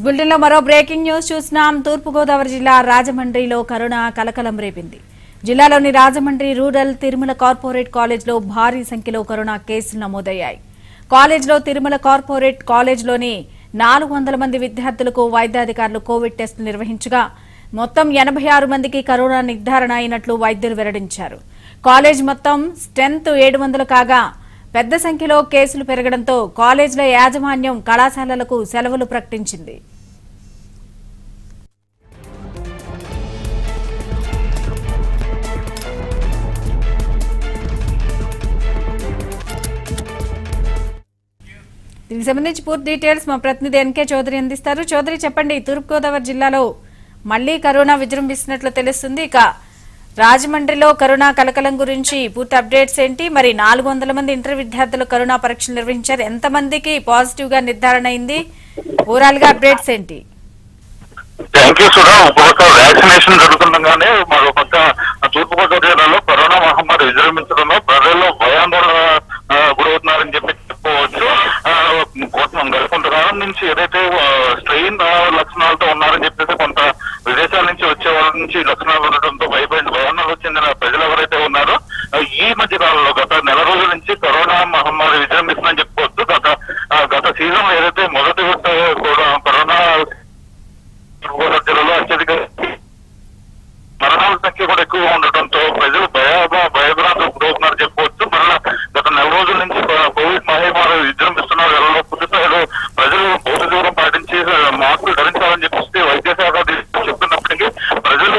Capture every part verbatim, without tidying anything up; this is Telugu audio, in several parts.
బులెటిన్ లో మరో బ్రేకింగ్ న్యూస్ చూస్తున్నాం. తూర్పు గోదావరి జిల్లా రాజమండ్రిలో కరోనా కలకలం రేపింది. జిల్లాలోని రాజమండ్రి రూరల్ తిరుమల కార్పొరేట్ కాలేజ్లో భారీ సంఖ్యలో కరోనా కేసులు నమోదయ్యాయి. కాలేజ్లో తిరుమల కార్పొరేట్ కాలేజ్లోని నాలుగు వందల మంది విద్యార్థులకు వైద్యాధికారులు కోవిడ్ టెస్టులు నిర్వహించగా మొత్తం ఎనభై ఆరు మందికి కరోనా నిర్ధారణ అయినట్లు వైద్యులు వెల్లడించారు. కాలేజ్ మొత్తం స్ట్రెంత్ ఏడు వందలు కాగా పెద్ద సంఖ్యలో కేసులు పెరగడంతో కాలేజీల యాజమాన్యం కళాశాలలకు సెలవులు ప్రకటించింది. దీనికి సంబంధించి పూర్తి డీటెయిల్స్ మా ప్రతినిధి ఎన్కే చౌదరి అందిస్తారు. చౌదరి చెప్పండి, తూర్పుగోదావరి జిల్లాలో మళ్లీ కరోనా విజృంభిస్తున్నట్లు తెలుస్తుంది. ఇక రాజమండ్రిలో కరోనా కలకలం గురించి పూర్తి అప్డేట్స్ ఏంటి? మరి నాలుగు వందల మంది ఇంటర్ విద్యార్థులు కరోనా పరీక్షలు నిర్వహించారు. ఎంత మందికి పాజిటివ్ గా నిర్ధారణ అయింది? ఓవరాల్ గా అప్డేట్స్ ఏంటి? Thank you Sudha. ఒక వ్యాక్సినేషన్ జరుగుతుండగానే మరో పక్క తూర్పుగోదావరి జిల్లాలో కరోనా మహమ్మారి విజృంభించడంలో ప్రజల్లో భయాందోళన గురవుతున్నారని చెప్పి చెప్పుకోవచ్చు. కొంతకాలం నుంచి ఏదైతే స్ట్రెయిన్ లక్షణాలతో ఉన్నారని చెప్పేసి కొంత విదేశాల నుంచి వచ్చే వాళ్ళ నుంచి లక్షణాలు ఉండటంతో భయపడిన భవనాలకు చెందిన ప్రజలు ఎవరైతే ఉన్నారో ఈ మధ్య కాలంలో గత నెల రోజుల నుంచి కరోనా మహమ్మారి విజృంభిస్తుందని చెప్పుకోవచ్చు. గత గత సీజన్ ఏదైతే మొదటి విడత కూడా కరోనా జిల్లాలో అత్యధిక మరణాల సంఖ్య కూడా ఎక్కువగా ఉండటంతో ప్రజలు భయ భయభ్రాంతులకు గురవుతున్నారని చెప్పుకోవచ్చు. మరలా గత నెల రోజుల నుంచి కోవిడ్ మహమ్మారి విజృంభిస్తున్న వేళలో పూర్తి స్థాయిలో ప్రజలు భౌతిక దూరం పాటించి మాస్కులు ధరించాలని చెప్పేసి వైద్య శాఖ చెప్తున్నప్పటికీ ప్రజలు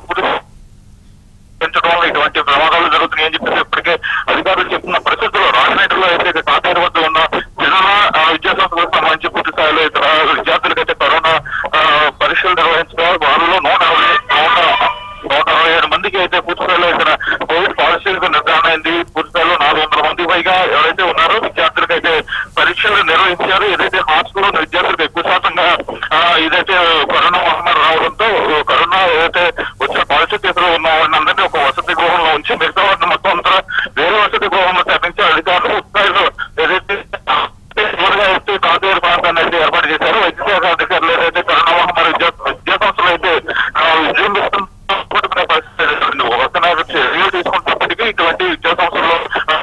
పెంచడం వల్ల ఇటువంటి ప్రమాదాలు జరుగుతున్నాయని చెప్పేసి ఇప్పటికే అధికారులు చెప్తున్న పరిస్థితుల్లో రాజమండ్రిలో అయితే కాటేరు వద్ద ఉన్న జిల్లా విద్యాసంస్థలకు సంబంధించి పూర్తి స్థాయిలో ఇతర విద్యార్థులకైతే కరోనా పరీక్షలు నిర్వహించగా వాళ్ళలో నూట అరవై నూట నూట అరవై ఏడు మందికి అయితే పూర్తి స్థాయిలో ఇక్కడ కోవిడ్ పాజిటివ్ నిర్ధారణ అయింది. పూర్తి స్థాయిలో నాలుగు వందల మంది పైగా ఎవరైతే ఉన్నారో విద్యార్థులకైతే పరీక్షలు నిర్వహించారు. ఏదైతే హాస్టల్లో విద్యార్థులకు ఎక్కువ శాతంగా ఇదైతే కరోనా మహమ్మారి రావడంతో కరోనా ఏదైతే వచ్చిన పాజిటివ్ కేసులు ఉన్న వారిని అందరినీ ఒక వసతి గృహంలో ఉంచి మిగతా వారిని మొత్తం అంతా వేరే వసతి గృహంలో తరలించి అధికారులు స్థాయిలో ఏదైతే వచ్చి కాతేరు ప్రాంతాన్ని అయితే ఏర్పాటు చేశారు. వైద్య శాఖ అధికారులు ఏదైతే కరోనా మహమ్మారి విద్యా విద్యా సంస్థలు అయితే విజృంభిస్తున్న పరిస్థితి ఒక చర్యలు తీసుకున్నప్పటికీ ఇటువంటి విద్యా సంస్థల్లో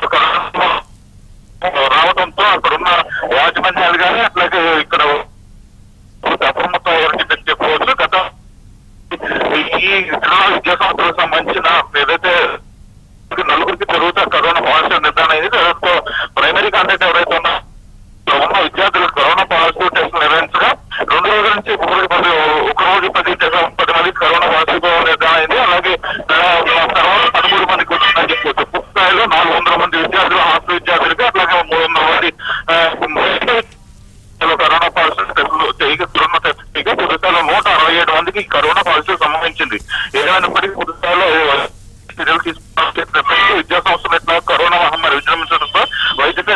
రావడంతో అక్కడున్న యాజమాన్యాలు కానీ అట్లాగే ఇక్కడ అప్రమత్తం ఎవరికి చెప్పుకోవచ్చు. గత ఈ జిల్లా విద్యా సంస్థలకు సంబంధించిన ఏదైతే నలుగురికి జరుగుతా కరోనా పాజిటివ్ నిర్ధారణ అయింది. దాంతో ప్రైమరీ కాంటాక్ట్ ఎవరైతే ఉన్నా ఉన్న విద్యార్థులకు కరోనా పాజిటివ్ టెస్ట్ నిర్వహించగా రెండు రోజుల నుంచి పది ఒక రోజు పది పది మందికి కరోనా పాజిటివ్ నిర్ధారణ అయింది. అలాగే తర్వాత పదమూడు మందికి వచ్చిందని చెప్పవచ్చు. పూర్తి స్థాయిలో నాలుగు వందల మంది విద్యార్థులు హాస్టల్ విద్యార్థులకి అట్లాగే మూడు వందల మంది కరోనా పాజిటివ్ టెస్టులు చేస్తున్న టెస్టుకి పూర్తి స్థాయిలో నూట అరవై ఏడు మందికి కరోనా పాజిటివ్ సంభవించింది. ఏదైనప్పటికీ పూర్తి స్థాయిలో చర్యలు తీసుకున్నప్పటికీ విద్యా సంస్థలు ఎట్లా కరోనా మహమ్మారి విజృంభించడంతో వైద్య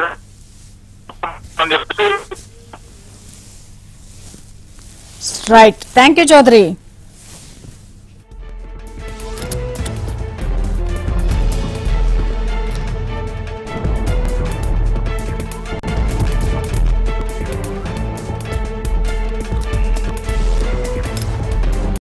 రైట్, థ్యాంక్ యూ చౌదరి.